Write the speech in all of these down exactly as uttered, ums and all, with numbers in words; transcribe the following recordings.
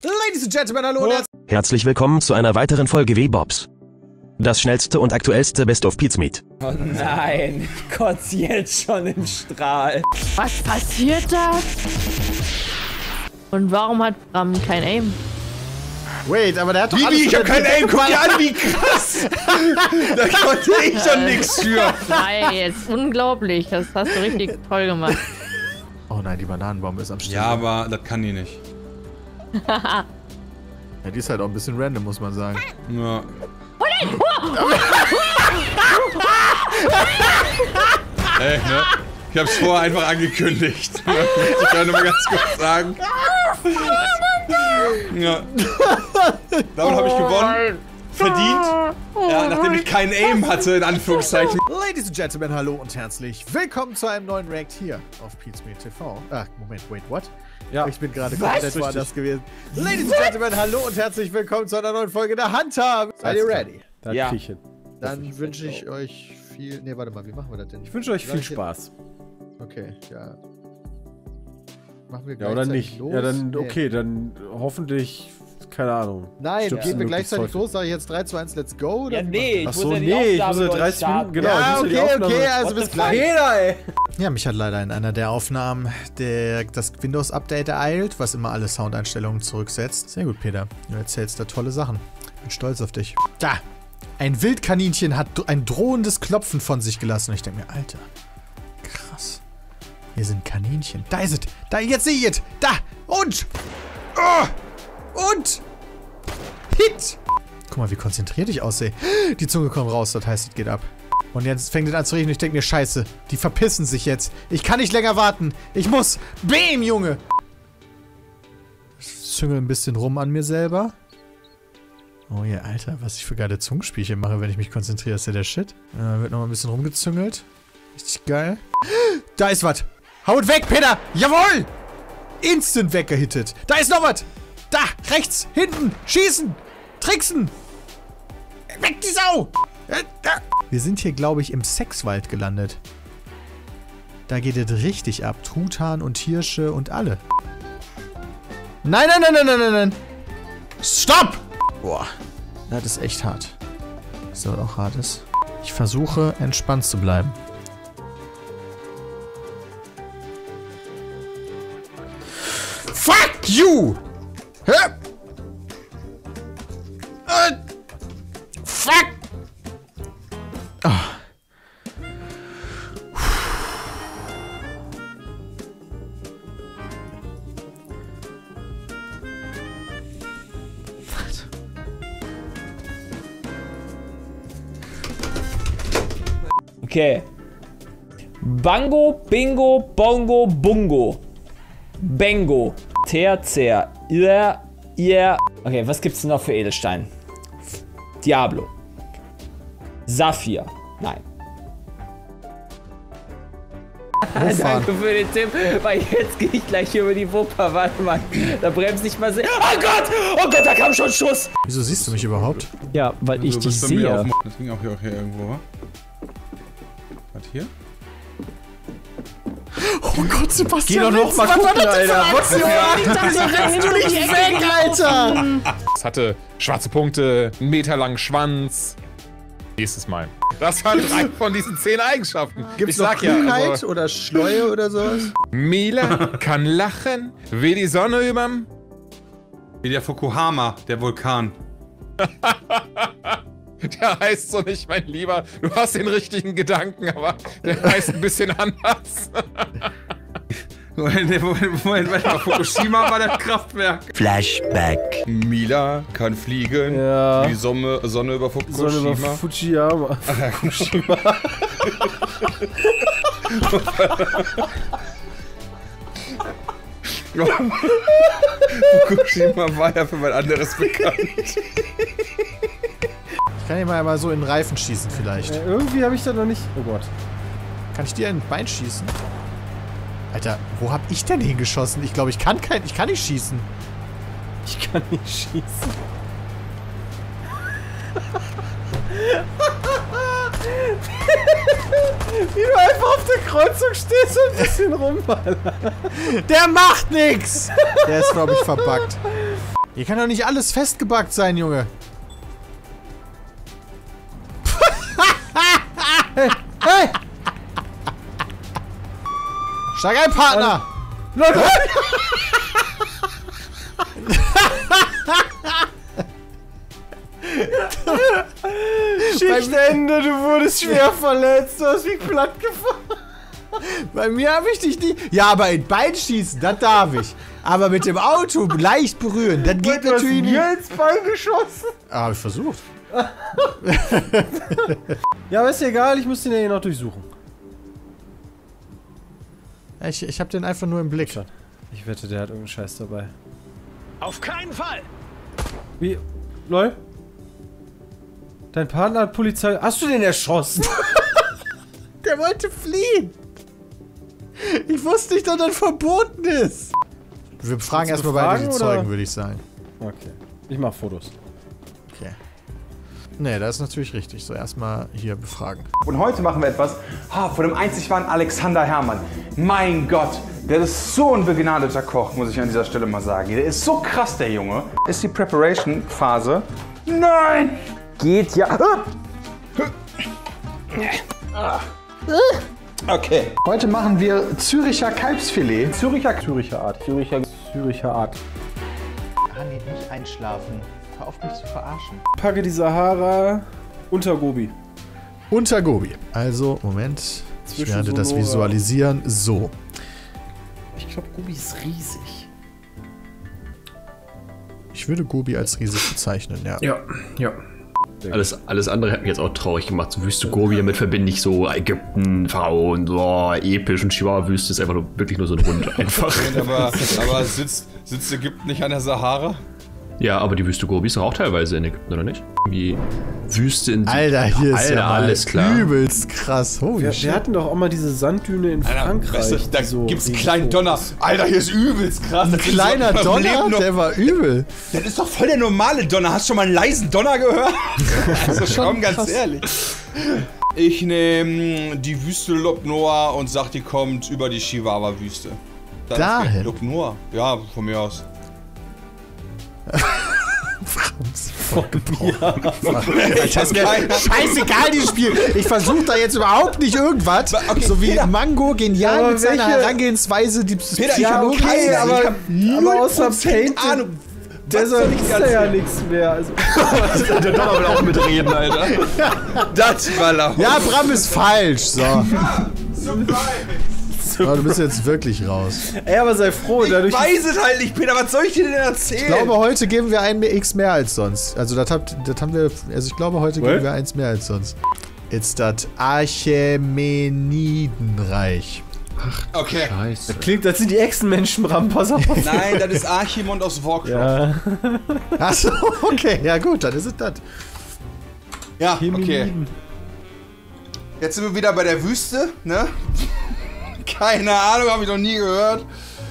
Ladies and Gentlemen, hallo und herzlich willkommen zu einer weiteren Folge W-Bobs. Das schnellste und aktuellste Best of Pizmeat. Oh nein, kotzt jetzt schon im Strahl. Was passiert da? Und warum hat Bram kein Aim? Wait, aber der hat doch Wie, alles wie? Ich hab kein Aim, guck dir an, wie krass! Da konnte ich schon nichts für. Nein, jetzt unglaublich. Das hast du richtig toll gemacht. Oh nein, die Bananenbombe ist am Start. Ja, aber das kann die nicht. Ja, die ist halt auch ein bisschen random, muss man sagen. Ja. Ey, ne? Ich hab's vorher einfach angekündigt. Ich kann nur mal ganz kurz sagen. Ja. Damit habe ich gewonnen. Verdient. Ja, nachdem ich keinen Aim hatte, in Anführungszeichen. Ladies and Gentlemen, hallo und herzlich willkommen zu einem neuen React hier auf Pizmeat T V. Ach, Moment, wait, what? Ja. Ich bin gerade komplett woanders gewesen. Ladies and Gentlemen, hallo und herzlich willkommen zu einer neuen Folge der Hunter. Seid ihr ready? Ja. Dann wünsche ich euch viel... Ne, warte mal, wie machen wir das denn? Ich wünsche euch viel Spaß. Okay, ja. Machen wir Ja, oder nicht? Los? Ja, dann, Nee. okay, dann hoffentlich, keine Ahnung. Nein, Stirbst gehen wir du gleichzeitig möglichst los, sage ich jetzt drei, zwei, eins, let's go? Oder Ja, wie nee, ich Achso, muss ja die nee, ich Aufnahme muss ja neu dreißig starten. Minuten, genau. Ja, ich muss okay, ja die Aufnahme- okay, also What bis the gleich. Jeder, ey! Ja, mich hat leider in einer der Aufnahmen der, das Windows-Update ereilt, was immer alle Soundeinstellungen zurücksetzt. Sehr gut, Peter. Du erzählst da tolle Sachen. Bin stolz auf dich. Da! Ein Wildkaninchen hat ein drohendes Klopfen von sich gelassen. Und ich denke mir, Alter, krass. Hier sind Kaninchen. Da ist es. Da, jetzt sehe ich es. Da! Und! Oh! Und! Hit! Guck mal, wie konzentriert ich aussehe. Die Zunge kommt raus, das heißt, es geht ab. Und jetzt fängt es an zu regnen und ich denke mir, scheiße, die verpissen sich jetzt. Ich kann nicht länger warten. Ich muss. Bäm, Junge! Ich züngel ein bisschen rum an mir selber. Oh ja, Alter, was ich für geile Zungenspielchen mache, wenn ich mich konzentriere, ist ja der Shit. Äh, wird noch mal ein bisschen rumgezüngelt. Richtig geil. Da ist was. Haut weg, Peter! Jawohl! Instant weggehittet. Da ist noch was! Da! Rechts! Hinten! Schießen! Tricksen! Weg die Sau! Äh, da. Wir sind hier, glaube ich, im Sexwald gelandet. Da geht es richtig ab. Truthahn und Hirsche und alle. Nein, nein, nein, nein, nein, nein, nein! Stopp! Boah, das ist echt hart. So, was auch hart ist. Ich versuche, entspannt zu bleiben. Fuck you! Hä? Äh, fuck! Oh. Okay. Bango, Bingo, Bongo, Bungo. Bengo. Terzer. Ihr. Ihr. Okay, was gibt's denn noch für Edelstein? Diablo. Saphir. Nein. Danke für den Tipp, weil jetzt gehe ich gleich über die Wupper. Warte mal, da bremst nicht mal sehr. Oh Gott! Oh Gott, da kam schon ein Schuss! Wieso siehst du mich überhaupt? Ja, weil ich Du dich bist bei mir sehe. auf- Das ging auch hier, auch hier irgendwo, wa? Was hier? Oh Gott, Sebastian! Geh doch noch mal gucken, Alter! Was Wieso rennst du nicht weg, Alter? Es hatte schwarze Punkte, einen Meter langen Schwanz. Nächstes Mal. Das waren drei von diesen zehn Eigenschaften. Gibt's ich noch sag ja, Kühnheit also, oder Schleue oder sowas? Mila kann lachen, wie die Sonne überm... Wie der Fukuhama, der Vulkan. Der heißt so nicht, mein Lieber. Du hast den richtigen Gedanken, aber der heißt ein bisschen anders. Moment, Moment, Moment, Moment, Fukushima war das Kraftwerk. Flashback. Mila kann fliegen. Ja. Die Sonne, Sonne über Fukushima. Sonne über Fujiyama. Fukushima. Fukushima war ja für was anderes bekannt. Ich kann ihn mal, mal so in den Reifen schießen vielleicht. Äh, irgendwie habe ich da noch nicht... Oh Gott. Kann ich dir in den Bein schießen? Alter, wo hab ich denn hingeschossen? Ich glaube, ich kann kein... Ich kann nicht schießen. Ich kann nicht schießen. Wie du einfach auf der Kreuzung stehst und ein bisschen rumballern. Der macht nix! Der ist, glaube ich, verbuggt. Hier kann doch nicht alles festgebackt sein, Junge. Hey! Hey! Steig ein, Partner! Leute! Schichtende, du wurdest schwer verletzt, du hast mich platt gefahren. Bei mir habe ich dich nie... Ja, aber in Bein schießen, das darf ich. Aber mit dem Auto leicht berühren, das geht Du hast natürlich nicht. mir ins Bein geschossen. Ah, hab ich versucht. Ja, aber ist ja egal, ich muss den ja hier noch durchsuchen. Ich, ich hab den einfach nur im Blick. Ich wette, der hat irgendeinen Scheiß dabei. Auf keinen Fall! Wie? Lol? Dein Partner hat Polizei... Hast du den erschossen? Der wollte fliehen. Ich wusste nicht, dass das verboten ist. Wir fragen Willst du erstmal beide die befragen, Zeugen, oder? würde ich sagen. Okay. Ich mach Fotos. Okay. Nee, das ist natürlich richtig. So, erstmal hier befragen. Und heute machen wir etwas ha, von dem einzig wahren Alexander Herrmann. Mein Gott, der ist so ein begnadeter Koch, muss ich an dieser Stelle mal sagen. Der ist so krass, der Junge. Ist die Preparation-Phase. Nein! Geht ja. Okay. Heute machen wir Züricher Kalbsfilet. Züricher, Züricher Art. Züricher, Züricher Art. Hani, nicht einschlafen. Hör auf, mich zu verarschen. Packe die Sahara unter Gobi. Unter Gobi. Also, Moment. Ich Zwischen werde das Sonora. visualisieren. So. Ich glaube, Gobi ist riesig. Ich würde Gobi als riesig bezeichnen, ja. Ja, ja. Alles, alles andere hat mich jetzt auch traurig gemacht. So Wüste Gobi, damit verbinde ich so Ägypten, Frauen, so oh, episch, und Chihuahua-Wüste ist einfach nur, wirklich nur so ein Hund einfach. aber aber sitzt, sitzt Ägypten nicht an der Sahara? Ja, aber die Wüste Gobi ist doch auch teilweise in Ägypten, oder nicht? Wie Wüste in... Alter, hier ist Alter, ja mal alles klar. übelst krass. Holy Wir, shit. wir hatten doch auch mal diese Sanddüne in Alter, Frankreich. weißt du, da die so gibt's einen riesig kleinen hoch Donner. ist. Alter, hier ist übelst krass. Ein kleiner Donner, der war übel. Das ist doch voll der normale Donner. Hast du schon mal einen leisen Donner gehört? Also schon ganz krass. ehrlich. Ich nehme die Wüste Lob Noir und sag, die kommt über die Chihuahua-Wüste. Dann Dahin? Lob Noir. Ja, von mir aus. Alter, ist mir scheißegal, dieses Spiel. Ich versuche da jetzt überhaupt nicht irgendwas. Okay, so wie Peter. Mango, genial Aber mit seiner welche- Herangehensweise, die Peter, Ja, Psychologie. okay, Ich aber, hab aber außer null Prozent Paint, Ahnung. der Was soll soll ich ist dir da ja erzählen? nichts mehr. Also, Der Donner will auch mitreden, Alter. Das war laut. Ja, Bram ist falsch. So. Aber du bist jetzt wirklich raus. ey, aber sei froh, Ich dadurch. weiß es halt nicht, Peter. Was soll ich dir denn erzählen? Ich glaube, heute geben wir ein X mehr als sonst. Also, das, habt, das haben wir. Also, ich glaube, heute What? geben wir eins mehr als sonst. Ist das Archämenidenreich. okay. Scheiße. Klingt, das sind die Echsenmenschen, Bram, pass auf. Nein, das ist Archimond aus Warcraft. Ja. Achso, okay. Ja, gut, dann ist es das. Ja, okay. Jetzt sind wir wieder bei der Wüste, ne? Keine Ahnung, habe ich noch nie gehört.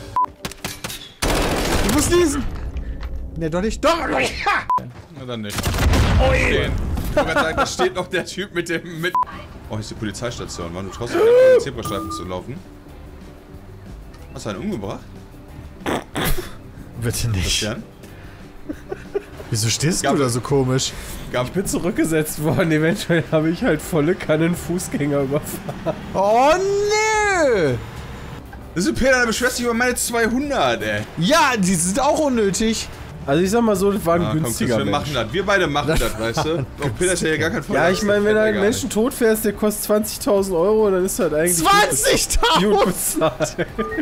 Du musst lesen. Ne, doch nicht. Doch! Na dann nicht. Oh je! Ich wollte gerade sagen, da steht noch der Typ mit dem... mit. Oh, hier ist die Polizeistation. Mann, du traust dich nicht, über den Zebrastreifen zu laufen. Hast du einen umgebracht? Bitte nicht. Jan? Wieso stehst Gab- du da so komisch? Gab, Ich bin zurückgesetzt worden, eventuell habe ich halt volle Kanne einen Fußgänger überfahren. Oh, nö! das ist Peter, der beschwert sich über meine zweihundert, ey. Ja, die sind auch unnötig. Also ich sag mal so, das war ein Ah, komm, günstiger Chris, wir Mensch. machen das. Wir beide machen das, weißt du? Doch, Peter ist ja hier gar kein Ja, ich meine, wenn du einen Menschen tot fährst, der kostet zwanzigtausend Euro, dann ist das eigentlich gut zwanzigtausend! bezahlt.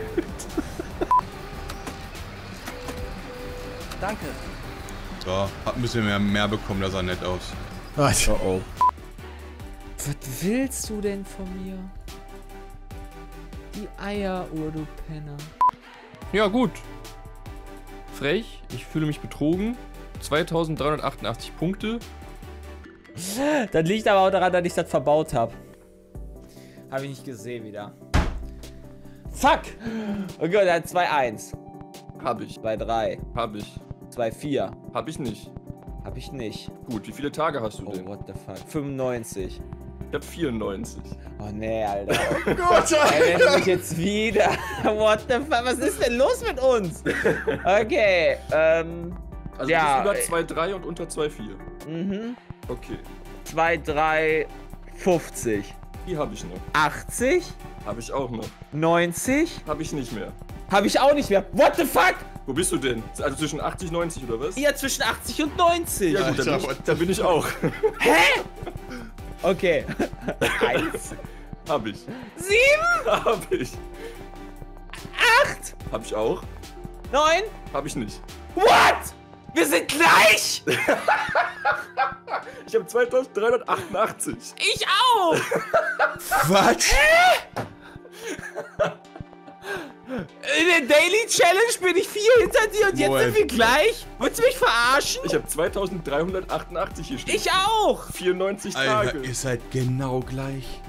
Danke. So, hat ein bisschen mehr, mehr bekommen, da sah nett aus. Alter. Oh oh. Was willst du denn von mir? Die Eieruhr, du Penner. Ja, gut. Frech, ich fühle mich betrogen. zweitausenddreihundertachtundachtzig Punkte. Das liegt aber auch daran, dass ich das verbaut habe. Habe ich nicht gesehen wieder. Fuck! Oh Gott, er hat zwei eins. Hab ich, zwei drei. hab ich, zwei vier. hab ich nicht. Hab ich nicht. Gut, wie viele Tage hast du Oh, denn? what the fuck. fünfundneunzig. Ich hab vierundneunzig. Oh nee, Alter. Gott, Ey, wenn du mich jetzt wieder. What the fuck? Was ist denn los mit uns? Okay, ähm. Also Ja, bis über äh, zwei Komma drei und unter zwei Komma vier. Mhm. Okay. zwei, drei, fünfzig. Die habe ich noch. achtzig? Habe ich auch noch. neunzig? Habe ich nicht mehr. Habe ich auch nicht mehr. What the fuck? Wo bist du denn? Also zwischen achtzig und neunzig oder was? Ja, zwischen achtzig und neunzig. Ja gut, da bin, ich, da bin ich auch. Hä? Okay. Eins. Hab ich. Sieben? Hab ich. Acht? Hab ich auch. Neun? Hab ich nicht. What? Wir sind gleich! Ich habe zweitausenddreihundertachtundachtzig. Ich auch! Was? In der Daily Challenge bin ich vier hinter dir und jetzt Moment. sind wir gleich? Willst du mich verarschen? Ich habe zweitausenddreihundertachtundachtzig hier stehen. Ich auch! vierundneunzig Alter, Tage. ihr seid genau gleich.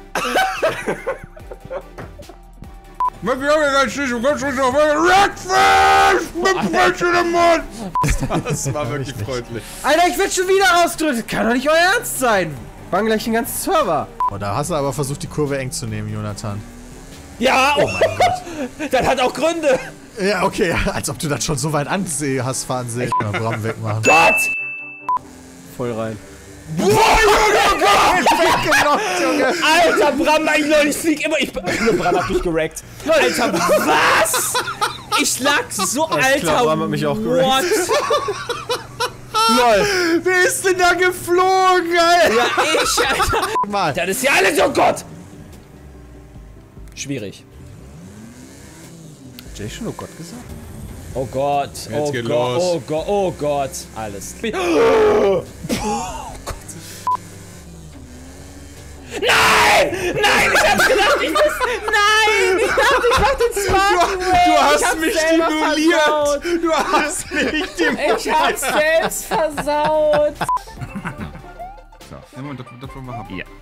Wir haben ja ganz schön, ganz schön auf Breakfast mit Fleisch in dem Mund. Das war wirklich freundlich. Alter, ich werd schon wieder ausgedrückt. Kann doch nicht euer Ernst sein. Bang gleich den ganzen Server. Oh, da hast du aber versucht, die Kurve eng zu nehmen, Jonathan. Ja! Oh mein Gott! Das hat auch Gründe! Ja, okay, ja, als ob du das schon so weit ansehen hast, fahren sehen. Mal Bram wegmachen. Gott! Voll rein. Boah, Junge, Gott! Weggenockt, Junge! Alter, Bram, mein Leute, ich flieg immer. Ich, nur Bram hat mich gerackt. Alter, was? Ich lag so, Alter. Klar, Bram hat mich auch what? Lol! Wer ist denn da geflogen, Alter? Ja, ich, Alter. Mal. Das ist ja alles, oh Gott! Schwierig. Jay schon oh Gott gesagt? Oh Gott, oh geht Gott, los. oh Gott, oh Gott. Alles. Oh Gott. Nein! Nein, ich hab's gedacht, ich muss... Nein! Ich dachte, ich mach den smarten Way! Du Ich hast hab's mich selber stimuliert! versaut. Du hast mich stimuliert! Ich hab's selbst versaut! So, nehmen wir das, das wollen wir haben. Ja.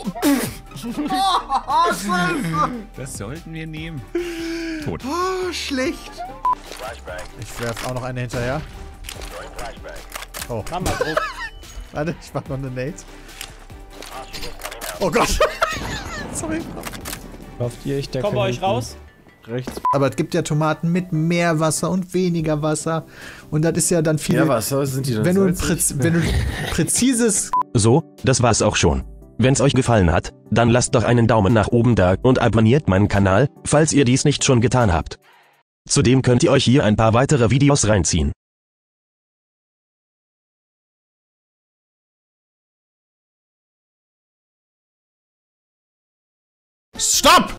Das sollten wir nehmen. Tot. Oh, schlecht. Ich werf auch noch eine hinterher. Oh. Mama, Druck. Warte, ich mach noch eine Nate. Oh Gott. Sorry. Lauft ihr, ich decke Kommt bei euch raus? Rechts. Aber es gibt ja Tomaten mit mehr Wasser und weniger Wasser. Und das ist ja dann viel... Ja, Wasser sind die dann wenn du, ein salzig? Präz wenn du präzises... So, das war's auch schon. Wenn's euch gefallen hat, dann lasst doch einen Daumen nach oben da und abonniert meinen Kanal, falls ihr dies nicht schon getan habt. Zudem könnt ihr euch hier ein paar weitere Videos reinziehen. Stopp!